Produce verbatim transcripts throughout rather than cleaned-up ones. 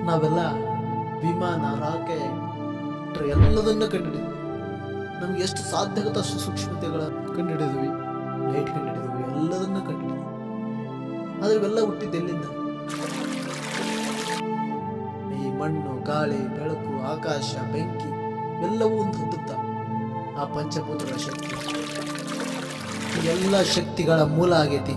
ನಾವೆಲ್ಲ ವಿಮಾನ ರಾಕೆಟ್ ಎಲ್ಲದನ್ನು ಕಂಡುಹಿಡಿದ್ವಿ. ನಮ್ಗೆ ಎಷ್ಟು ಸಾಧ್ಯ ಆಗುತ್ತೋ ಅಷ್ಟು ಸೂಕ್ಷ್ಮತೆಗಳ ಕಂಡುಹಿಡಿದ್ವಿ, ಲೈಟ್ ಕಂಡುಹಿಡಿದ್ವಿ, ಎಲ್ಲದನ್ನು ಕಂಡುಹಿಡಿದ್ವಿ. ಆದ್ರೆ ಇವೆಲ್ಲ ಹುಟ್ಟಿದ್ದು ಎಲ್ಲಿಂದ? ಈ ಮಣ್ಣು, ಗಾಳಿ, ಬೆಳಕು, ಆಕಾಶ, ಬೆಂಕಿ ಎಲ್ಲವೂ ಒಂದು ಹತ್ತುತ್ತ ಆ ಪಂಚಭೂತಗಳ ಶಕ್ತಿ. ಎಲ್ಲ ಶಕ್ತಿಗಳ ಮೂಲ ಆಗೈತಿ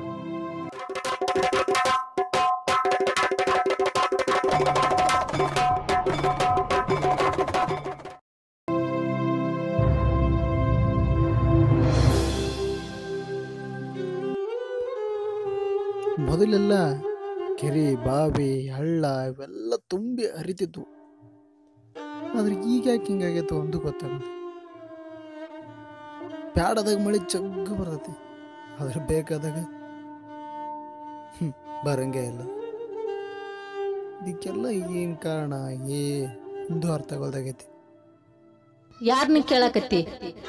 ಮೊದಲೆಲ್ಲ ಕೆರೆ, ಬಾವಿ, ಹಳ್ಳ ಇವೆಲ್ಲ ತುಂಬಿ ಹರಿತಿದ್ವು. ಆದ್ರೆ ಈಗ ಯಾಕೆ ಹಿಂಗಾಗೈತೆ ಒಂದು ಗೊತ್ತಾಗಲ್ಲ. ಬ್ಯಾಡದಾಗ ಮಳೆ ಜಗ್ಗು ಬರ್ತೈತಿ, ಆದ್ರೆ ಬೇಕಾದಾಗ ಹ್ಮ್ ಬರಂಗೇ ಇಲ್ಲ. ಇದಕ್ಕೆಲ್ಲ ಏನ್ ಕಾರಣ ಏನು ಅರ್ಥ ಆಗೋದಾಗೈತಿ. ಯಾರನ್ನ ಕೇಳಕತ್ತಿ?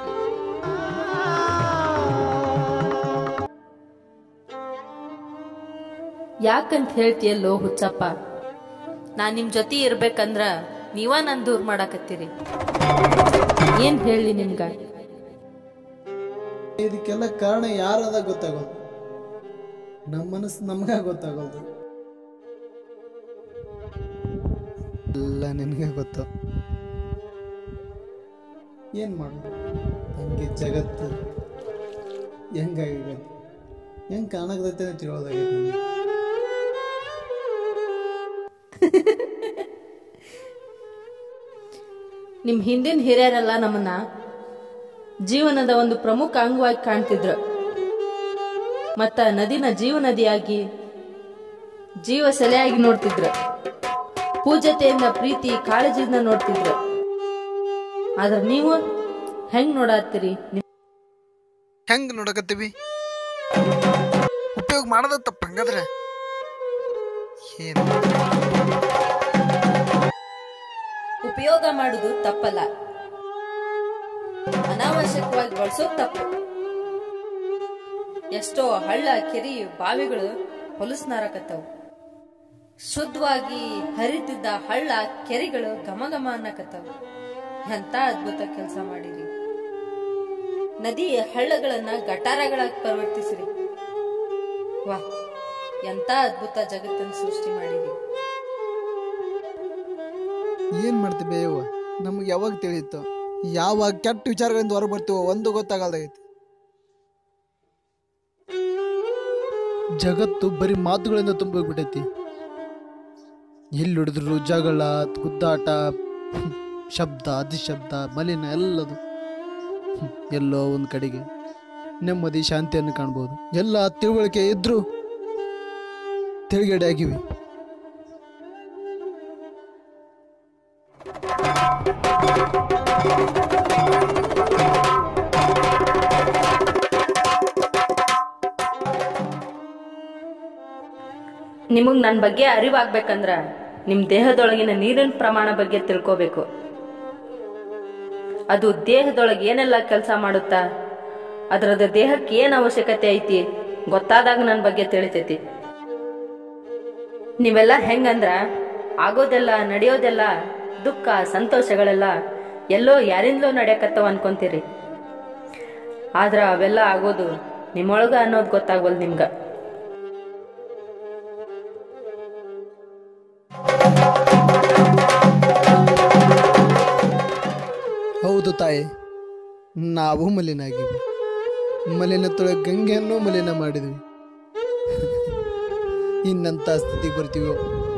ಯಾಕಂತ ಹೇಳ್ತೀಯಲ್ಲೋ ಹುಚ್ಚಪ್ಪ? ನಾನ್ ನಿಮ್ ಜೊತೆ ಇರ್ಬೇಕಂದ್ರ ನೀವ ನನ್ ದೂರ ಮಾಡಾಕತ್ತೀರಿ. ಏನ್ ಹೇಳಿ ನಿಮ್ಗ? ಇದಕ್ಕೆಲ್ಲ ಕಾರಣ ಯಾರದ ಗೊತ್ತಾಗೋದು, ನಮ್ಮ ಮನಸ್ಸು ನಮ್ಗ ಗೊತ್ತಾಗೋದು. ಎಲ್ಲ ನಿನ್ಗೆ ಗೊತ್ತು. ಏನ್ ಮಾಡೋದು? ಹಂಗೆ ಜಗತ್ತು ಹೆಂಗಾಗೈತೆ, ಹೆಂಗ್ ಕಾಣಕತೈತೆ ಅಂತ ತಿಳಿಯೋದಾಗೈತೆ ನನಗೆ. ನಿಮ್ ಹಿಂದಿನ ಹಿರಿಯರೆಲ್ಲ ನಮ್ಮನ್ನ ಜೀವನದ ಒಂದು ಪ್ರಮುಖ ಅಂಗವಾಗಿ ಕಾಣ್ತಿದ್ರು. ಮತ್ತ ನದಿನ ಜೀವ ನದಿಯಾಗಿ, ಜೀವ ಸೆಲೆಯಾಗಿ ನೋಡ್ತಿದ್ರು. ಪೂಜ್ಯತೆಯಿಂದ, ಪ್ರೀತಿ, ಕಾಳಜಿಯಿಂದ ನೋಡ್ತಿದ್ರು. ಆದ್ರೆ ನೀವು ಹೆಂಗ್ ನೋಡತ್ತೀರಿ? ಹೆಂಗ್ ನೋಡಕತ್ತೀವಿ? ಉಪಯೋಗ ಮಾಡೋದ ತಪ್ಪ ಹಂಗಾದ್ರೆ ಏನು? ಉಪಯೋಗ ಮಾಡುದು ತಪ್ಪಲ್ಲ, ಅನಾವಶ್ಯಕವಾಗಿ ಬಳಸೋದು ತಪ್ಪು. ಎಷ್ಟೋ ಹಳ್ಳ, ಕೆರಿ, ಬಾವಿಗಳು ಹೊಲಸ್ನಾರಕತ್ತವು. ಶುದ್ಧವಾಗಿ ಹರಿತಿದ್ದ ಹಳ್ಳ, ಕೆರಿಗಳು ಘಮಘಮ ಅನ್ನಕತ್ತವು. ಎಂತ ಅದ್ಭುತ ಕೆಲಸ ಮಾಡಿರಿ. ನದಿ ಹಳ್ಳಗಳನ್ನ ಗಟಾರಗಳಾಗಿ ಪರಿವರ್ತಿಸಿರಿ. ವಾ, ಎಂತ ಅದ್ಭುತ ಜಗತ್ತನ್ನು ಸೃಷ್ಟಿ ಮಾಡಿರಿ. ಏನ್ ಮಾಡ್ತೀವಿ ಯವ್ವ? ನಮ್ಗೆ ಯಾವಾಗ ತಿಳಿಯುತ್ತೋ, ಯಾವಾಗ ಕೆಟ್ಟ ವಿಚಾರಗಳಿಂದ ಹೊರಗೆ ಬರ್ತೀವೋ ಒಂದು ಗೊತ್ತಾಗಲ್ದಾಗೈತಿ. ಜಗತ್ತು ಬರೀ ಮಾತುಗಳಿಂದ ತುಂಬಿಬಿಟ್ಟೈತಿ. ಎಲ್ಲಿ ಹಿಡಿದ್ರು ಜಗಳ, ಗುದ್ದಾಟ, ಶಬ್ದ, ಅತಿಶಬ್ದ, ಮಲಿನ ಎಲ್ಲದು. ಎಲ್ಲೋ ಒಂದು ಕಡೆಗೆ ನೆಮ್ಮದಿ, ಶಾಂತಿಯನ್ನು ಕಾಣ್ಬೋದು. ಎಲ್ಲ ತಿಳುವಳಿಕೆ ಇದ್ರು ತಿರುಗಡೆ ಆಗಿವಿ. ನಿಮಗ್ ನನ್ನ ಬಗ್ಗೆ ಅರಿವಾಗ್ಬೇಕಂದ್ರ ನಿಮ್ ದೇಹದೊಳಗಿನ ನೀರಿನ ಪ್ರಮಾಣ ಬಗ್ಗೆ ತಿಳ್ಕೋಬೇಕು. ಅದು ದೇಹದೊಳಗೆ ಏನೆಲ್ಲ ಕೆಲಸ ಮಾಡುತ್ತಾ, ಅದರದ ದೇಹಕ್ಕೆ ಏನ್ ಅವಶ್ಯಕತೆ ಐತಿ ಗೊತ್ತಾದಾಗ ನನ್ನ ಬಗ್ಗೆ ತಿಳಿತೈತಿ. ನೀವೆಲ್ಲ ಹೆಂಗಂದ್ರ ಆಗೋದೆಲ್ಲ, ನಡೆಯೋದೆಲ್ಲ, ದುಃಖ, ಸಂತೋಷಗಳೆಲ್ಲ ಎಲ್ಲೋ ಯಾರಿಂದಲೋ ನಡೆಯಕತ್ತವ ಅನ್ಕೊಂತೀರಿ. ಆದ್ರ ಅವೆಲ್ಲ ಆಗೋದು ನಿಮ್ಮೊಳಗ ಅನ್ನೋದು ಗೊತ್ತಾಗವಲ್ ನಿಮ್ಗ. ಹೌದು ತಾಯಿ, ನಾವು ಮಲಿನ ಆಗಿವಿ. ಮಲಿನ ತೊಳಗೆ ಗಂಗೆಯನ್ನು ಮಲಿನ ಮಾಡಿದ್ವಿ. ಇನ್ನಂತ ಸ್ಥಿತಿಗೆ ಬರ್ತೀವೋ?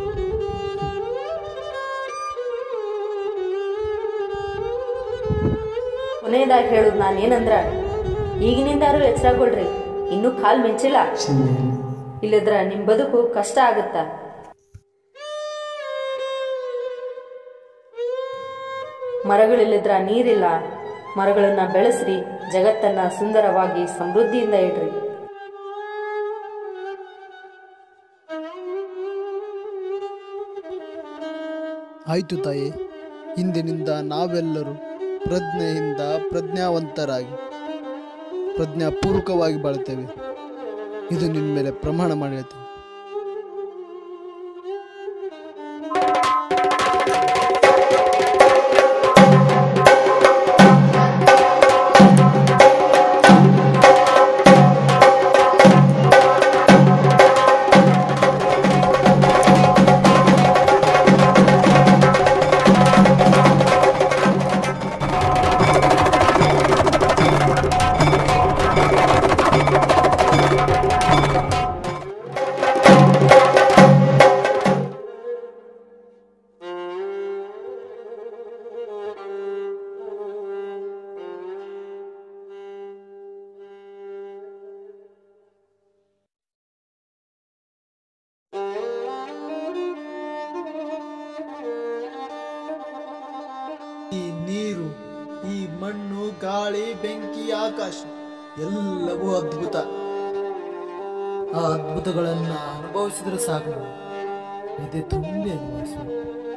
ಕೊನೆಯದಾಗಿ ಹೇಳುದು ನಾನೇನಂದ್ರ, ಈಗಿನಿಂದಾರು ಎಚ್ಚರಗೊಳ್ರಿ. ಇನ್ನೂ ಕಾಲ್ ಮಿಂಚಿಲ್ಲ. ಇಲ್ಲದ್ರ ನಿಮ್ ಬದುಕು ಕಷ್ಟ ಆಗುತ್ತ. ಮರಗಳಿಲ್ಲದ್ರ ನೀರಿಲ್ಲ. ಮರಗಳನ್ನ ಬೆಳೆಸ್ರಿ, ಜಗತ್ತನ್ನ ಸುಂದರವಾಗಿ ಸಮೃದ್ಧಿಯಿಂದ ಇಡ್ರಿ. ಆಯ್ತು ತಾಯಿ, ಇಂದಿನಿಂದ ನಾವೆಲ್ಲರೂ ಪ್ರಜ್ಞೆಯಿಂದ ಪ್ರಜ್ಞಾವಂತರಾಗಿ ಪ್ರಜ್ಞಾಪೂರ್ವಕವಾಗಿ ಬಾಳ್ತೇವೆ. ಇದು ನಿನ್ನ ಮೇಲೆ ಪ್ರಮಾಣ ಮಾಡಿ ಹೇಳ್ತೇವೆ. ಈ ನೀರು, ಈ ಮಣ್ಣು, ಗಾಳಿ, ಬೆಂಕಿ, ಆಕಾಶ ಎಲ್ಲವೂ ಅದ್ಭುತ. ಆ ಅದ್ಭುತಗಳನ್ನ ಅನುಭವಿಸಿದ್ರೆ ಸಾಕು, ಇದೆ ತುಂಬಿ ಅನುಭವಿಸಿ.